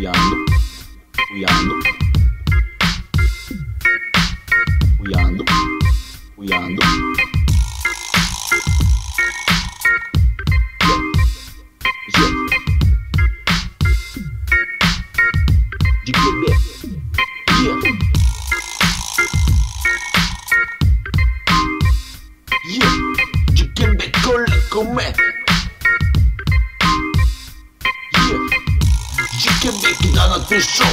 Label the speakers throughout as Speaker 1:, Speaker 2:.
Speaker 1: Uyandım, uyandım, uyandım, uyandım. Yeah, yeah. Dikkat et. Yeah. Yeah. Dikkat et, come. Yeah. Dikkat et, куда пришел.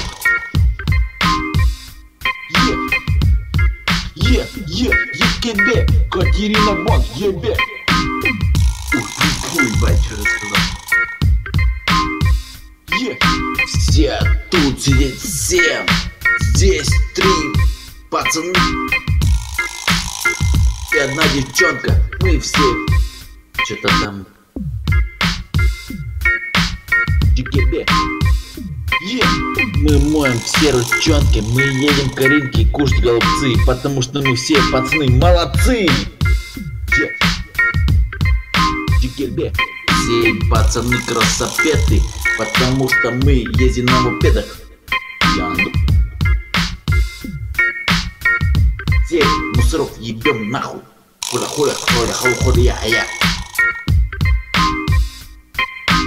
Speaker 1: Yeah. Yeah, yeah, ебе, Катерина Бон, ебе. Уй, бать, что рассказал. Yeah. Все тут сидят 7, здесь 3 пацаны и одна девчонка. Мы все что-то там. Дикебе. Yeah. Мы моем все ручонки, мы едем к Каринке кушать голубцы, потому что мы все пацаны молодцы. Yeah. Дикебе. Все пацаны красопеты, потому что мы ездим на мопедах. Янду. Всех мусоров ебем нахуй. Хуля-хуля-хуля-хуля-хуля-я.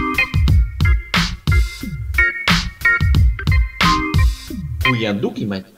Speaker 1: Уяндуки, мать.